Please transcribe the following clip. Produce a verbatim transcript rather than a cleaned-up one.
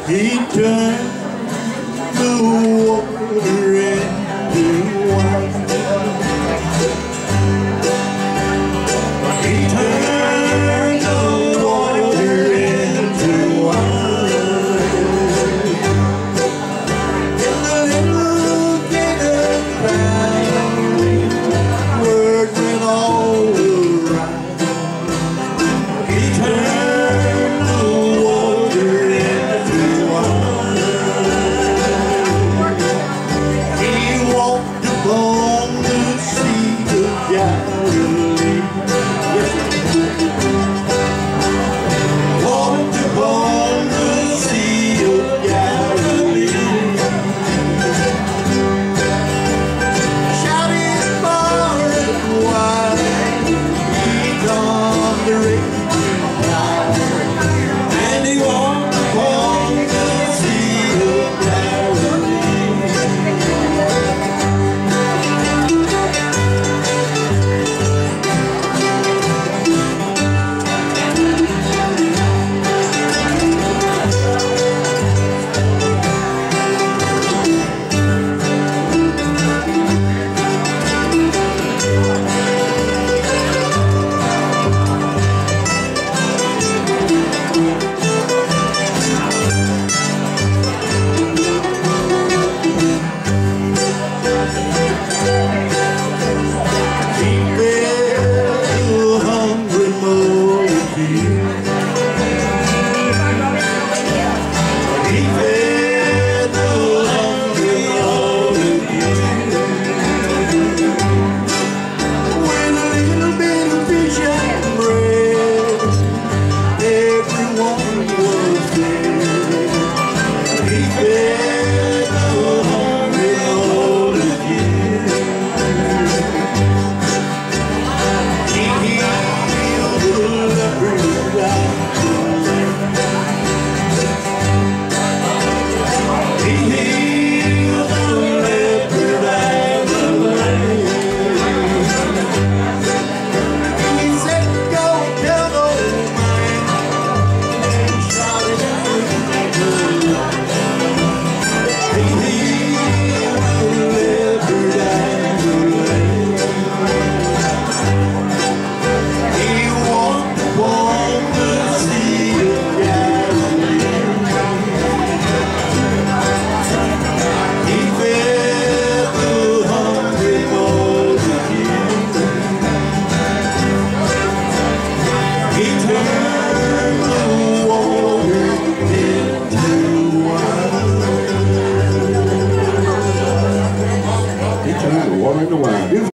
He turned the water into wine. He turned the water into wine. And the little gator found word went all around. He turned the water into upon the sea of Galilee. Walked upon the sea of Galilee. Shouting far and wide, he calmed the raging tide. And he walked upon the sea of Galilee. Water in the wine.